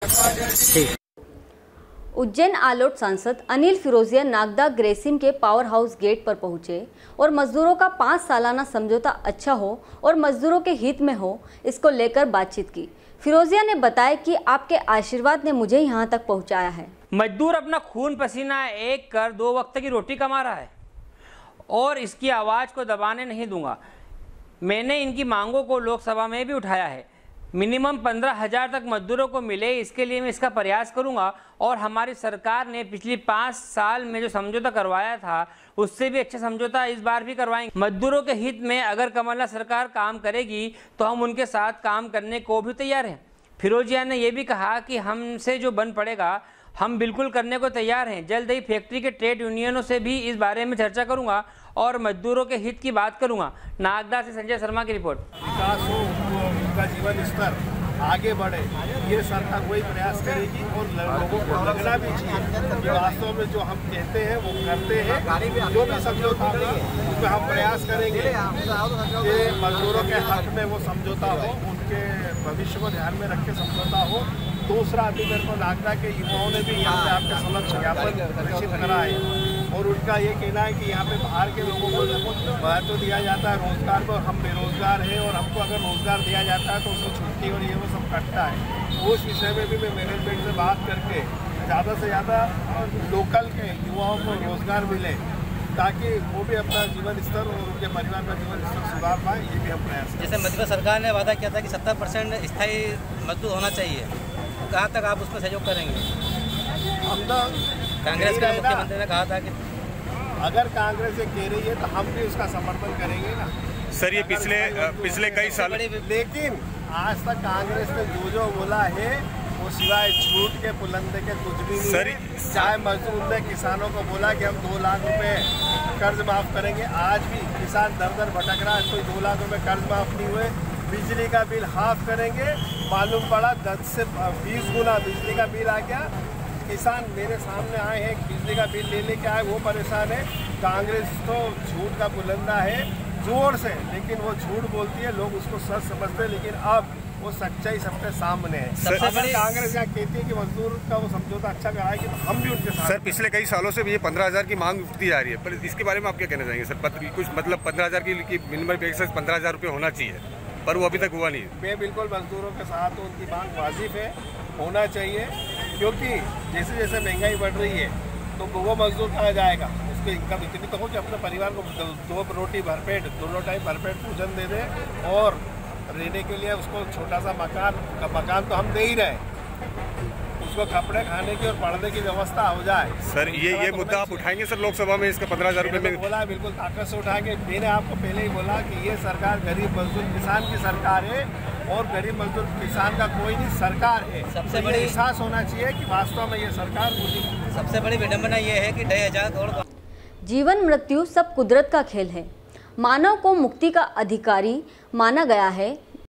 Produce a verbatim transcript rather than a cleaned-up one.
उज्जैन आलोट सांसद अनिल फिरोजिया नागदा ग्रेसिम के power house gate पर पहुंचे और मजदूरों का पाँच सालाना समझौता अच्छा हो और मजदूरों के हित में हो, इसको लेकर बातचीत की। फिरोजिया ने बताया कि आपके आशीर्वाद ने मुझे यहां तक पहुंचाया है। मजदूर अपना खून पसीना एक कर दो वक्त की रोटी कमा रहा है और इसकी आवाज़ को दबाने नहीं दूंगा। मैंने इनकी मांगों को लोकसभा में भी उठाया है। मिनिमम पंद्रह हजार तक मजदूरों को मिले, इसके लिए मैं इसका प्रयास करूंगा और हमारी सरकार ने पिछली पाँच साल में जो समझौता करवाया था उससे भी अच्छा समझौता इस बार भी करवाएंगे। मजदूरों के हित में अगर कमलनाथ सरकार काम करेगी तो हम उनके साथ काम करने को भी तैयार हैं। फिरोजिया ने यह भी कहा कि हमसे जो बन पड़ेगा हम बिल्कुल करने को तैयार हैं। जल्द ही फैक्ट्री के ट्रेड यूनियनों से भी इस बारे में चर्चा करूंगा और मजदूरों के हित की बात करूंगा। नागदा से संजय शर्मा की रिपोर्ट। विकास हो, उनका जीवन स्तर आगे बढ़े, ये सरकार वही प्रयास करेगी और लोगों को लगना भी चाहिए कि वास्तव में जो हम कहते हैं वो करते हैं। जो भी समझौता हो उसमें हम प्रयास करेंगे कि मजदूरों के हक में वो समझौता हो, उनके भविष्य को ध्यान में रख के समझौता हो। दूसरा, अभी मेरे को नागदा के युवाओं ने भी यहाँ पे आपके समक्ष ज्ञापन प्रेषित करा है और उनका ये कहना है कि यहाँ पे बाहर के लोगों को महत्व दिया जाता है रोजगार को। हम बेरोजगार हैं और हमको अगर रोजगार दिया जाता है तो उसको छुट्टी और ये वो सब कटता है। उस विषय में भी मैं मैनेजमेंट से बात करके ज़्यादा से ज़्यादा लोकल के युवाओं को रोजगार मिले ताकि वो भी अपना जीवन स्तर और उनके परिवार का जीवन स्तर सुधार पाए। ये भी हम प्रयास करें। जैसे मध्य सरकार ने वादा किया था कि सत्तर परसेंट स्थायी मजदूर होना चाहिए, कहाँ तक आप उसमें सहयोग करेंगे? हम तो कांग्रेस के मुख्यमंत्री ने कहा था कि अगर कांग्रेस ये कह रही है तो हम भी उसका समर्थन करेंगे ना। सर, ये पिछले पिछले कई साल, लेकिन आज तक कांग्रेस ने जो जो बोला है वो सिवाय झूठ के पुलंदे के कुछ भी नहीं है। चाहे मजदूर ने किसानों को बोला कि हम दो लाख रुपए कर्ज माफ करेंगे, आज भी किसान दर दर भटक रहा है, कोई दो लाख रुपए कर्ज माफ नहीं हुए। बिजली का बिल हाफ करेंगे, मालूम पड़ा दस से बीस गुना बिजली का बिल आ गया। किसान मेरे सामने आए हैं, बिजली का बिल ले लेके आए, वो परेशान है। कांग्रेस तो झूठ का बुलंदा है जोर से, लेकिन वो झूठ बोलती है, लोग उसको सच समझते हैं, लेकिन अब वो सच्चाई सबके सामने है। अगर कांग्रेस यहाँ कहती है कि मजदूर का वो समझौता अच्छा कराएगी तो हम भी उनके साथ। सर, पिछले कई सालों से भी ये पंद्रह हजार की मांग उठती जा रही है, पर इसके बारे में आप क्या कहना चाहेंगे सर? पत्र, कुछ मतलब पंद्रह हजार की मिनिमम बेसिस पंद्रह हजार रुपये होना चाहिए, पर वो अभी तक हुआ नहीं है। मैं बिल्कुल मजदूरों के साथ हूँ, उनकी मांग वाजिब है, होना चाहिए, क्योंकि जैसे जैसे महंगाई बढ़ रही है तो वो मजदूर कहाँ जाएगा? उसकी इनकम इतनी तो हो कि अपने परिवार को दो रोटी भरपेट, दोनों टाइम भरपेट भोजन दे दे और रहने के लिए उसको छोटा सा मकान मकान तो हम दे ही रहे, उसको कपड़े खाने की और पढ़ने की व्यवस्था हो जाए। सर, ये ये मुद्दा आप उठाएंगे सर लोकसभा में? इसका पंद्रह हजार रुपये में बोला, बिल्कुल ताकत से उठाएंगे। मैंने आपको पहले ही बोला कि ये सरकार गरीब मजदूर किसान की सरकार है और गरीब मजदूर किसान का कोई नहीं, सरकार है। सबसे तो बड़ी एहसास होना चाहिए कि वास्तव में ये सरकार मुझे। सबसे बड़ी विडम्बना ये है कि ढाई हजार करोड़। जीवन मृत्यु सब कुदरत का खेल है। मानव को मुक्ति का अधिकारी माना गया है,